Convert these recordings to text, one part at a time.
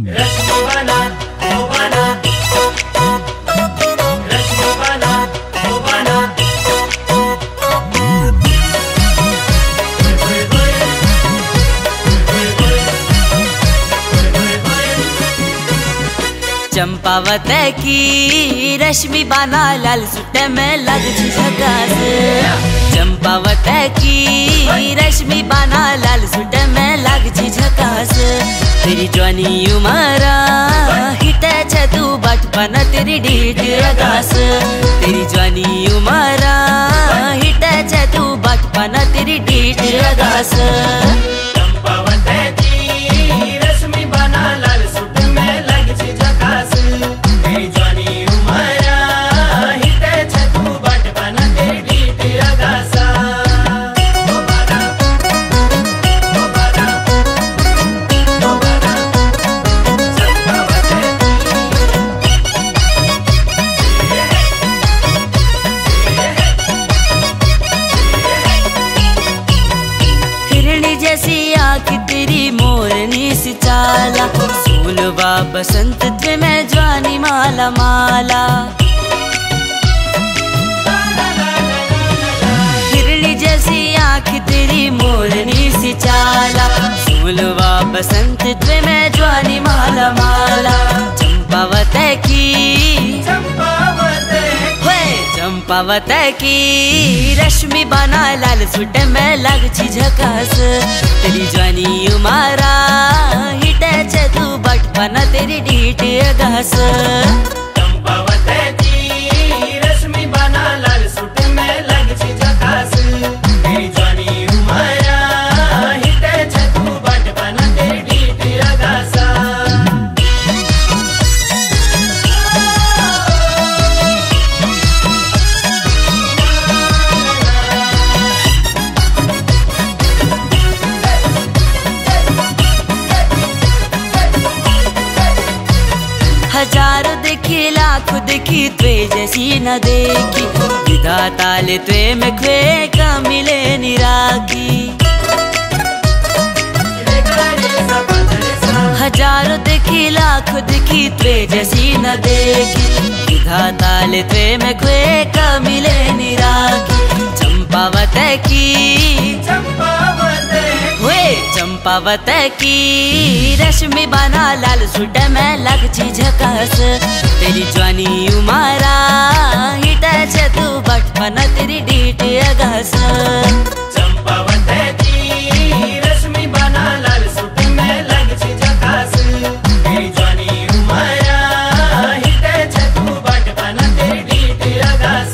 रश्मि बना ओ बना, रश्मि बना ओ बना। चंपावत की रश्मि बाना लाल सुटे में लग झकास। चंपावत की रश्मि बाना लाल सुटे में लग झकास। तेरी जवानी उमरा हिटे छे तू बचपन तेरी डीट अगास। तेरी जवानी उमरा हिटे छे तू बचपन तेरी डीट अगास। जैसी आँख तेरी मोरनी सी चाला। सोलवा बसंत पे मैं जवानी माला माला। हिरणी जैसी आँख तेरी मोरनी सी चाला। सोलवा बसंत पे मैं जवानी माला माला। चंपावत की रश्मि बना लाल सुट में लग झकास। तेरी जवानी उमरा हिटे छे तू बचपन तेरी डीट अगास। चंपावत की रश्मि बना लाल सुट में लग झकास। तेरी जवानी उमरा हिटे छे तू बचपन तेरी डीट अगास। हजारों देखी लाखों देखी त्वे जैसी न देखी। विधाता ले त्वे में ख्वे का मिले निराकी। हजारों देखी लाखों देखी त्वे जैसी न देखी। विधाता ले त्वे में ख्वे का मिले निराकी। चंपावत की रश्मि बना लाल सुट में लग झकास। तेरी जवानी उमरा हिटे छे तू बचपन तेरी डीट अगास। चंपावत की रश्मि बना लाल सुट में लग झकास। तेरी जवानी उमरा हिटे छे तू बचपन तेरी डीट अगास।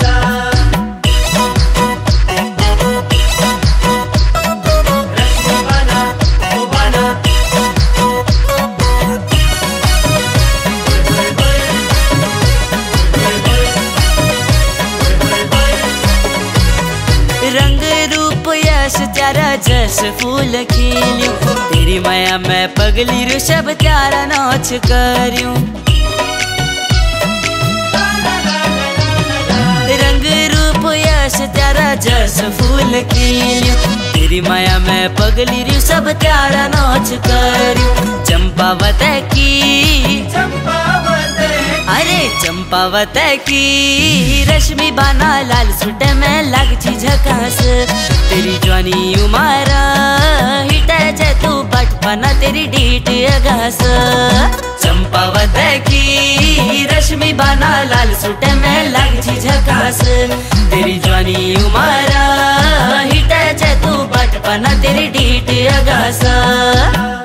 रंग रूप यश त्यारा जस फूल खिल्यूं। तेरी माया मैं पगली ऋषभ त्यारा नाच करूं। रंग रूप यश त्यारा जस फूल खिल्यूं। तेरी माया मैं पगली ऋषभ त्यारा नाच करूं। चंपावत की रश्मि बना लाल सुट में लग झकास। तेरी जवानी उमरा हिटे छे तू बचपन तेरी डीट अगास। चंपावत की रश्मि बना लाल सुट में लग झकास। तेरी जवानी उमरा हिटे छे तू बचपन तेरी डीट अगास।